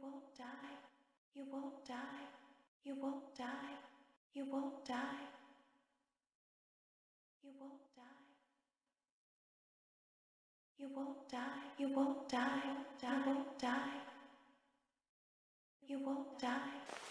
won't die. You won't die. You won't die. You won't die. You won't die. You won't die. You won't die. You won't die. You won't die.